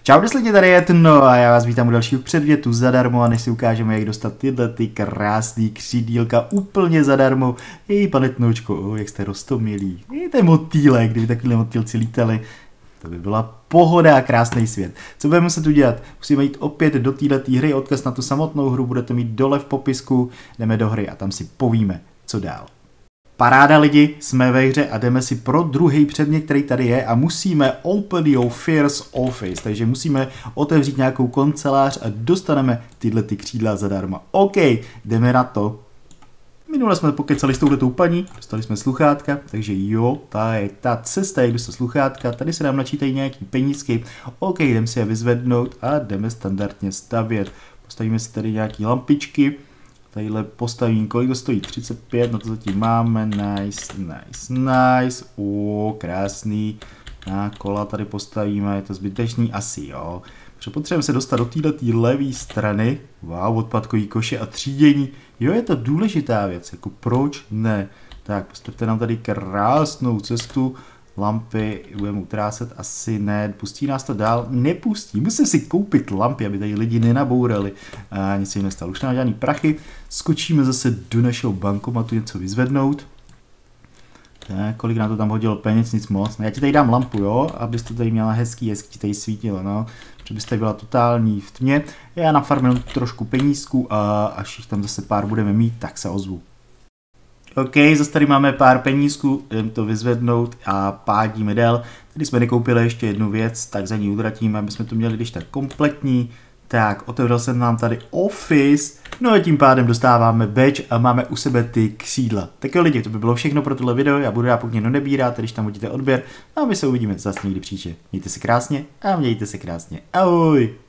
Čau lidi, tady je Tno a já vás vítám u dalšího předmětu zadarmo a než si ukážeme, jak dostat tyhle ty krásný křídílka úplně zadarmo. Hej, pane Tnoučko, jak jste roztomilí. Hej, ten motýlek, kdyby takovýhle motýlci lítali, to by byla pohoda a krásný svět. Co budeme muset udělat? Musíme jít opět do této hry, odkaz na tu samotnou hru budete mít dole v popisku, jdeme do hry a tam si povíme, co dál. Paráda lidi, jsme ve hře a jdeme si pro druhý předmět, který tady je a musíme open your first office, takže musíme otevřít nějakou kancelář a dostaneme tyhle ty křídla zadarmo. OK, jdeme na to. Minule jsme pokecali s touhletou paní, dostali jsme sluchátka, takže jo, ta je ta cesta, jak dostat sluchátka, tady se nám načítají nějaký penízky, OK, jdeme si je vyzvednout a jdeme standardně stavět. Postavíme si tady nějaký lampičky. Tadyhle postavím, kolik to stojí? 35, no to zatím máme, nice, krásný. Na kola tady postavíme, je to zbytečný, asi jo. Protože potřebujeme se dostat do této levé strany, wow, odpadkový koše a třídění, jo, je to důležitá věc, jako proč ne. Tak, postavte nám tady krásnou cestu, lampy, budeme utrácet, asi ne, pustí nás to dál, nepustí, musím si koupit lampy, aby tady lidi nenabourali a nic se jim nestalo, už nemá žádný prachy, skočíme zase do našeho bankomatu něco vyzvednout, tak, kolik nám to tam hodilo peněz, nic moc, no, já ti tady dám lampu, jo, abys to tady měla hezký ti tady svítilo, no, protože bys tady byla totální v tmě, já nafarmím trošku penízků a až jich tam zase pár budeme mít, tak se ozvu. OK, zase tady máme pár penízků, jdeme to vyzvednout a pádíme dál. Tady jsme nekoupili ještě jednu věc, tak za ní utratíme, aby jsme to měli když tak kompletní. Tak, otevřel jsem nám tady Office, no a tím pádem dostáváme badge a máme u sebe ty křídla. Tak jo lidi, to by bylo všechno pro tohle video, já budu rád, pokud někdo nebírá, když tam hodíte odběr a my se uvidíme zase někdy příště. Mějte se krásně a mějte se krásně. Ahoj!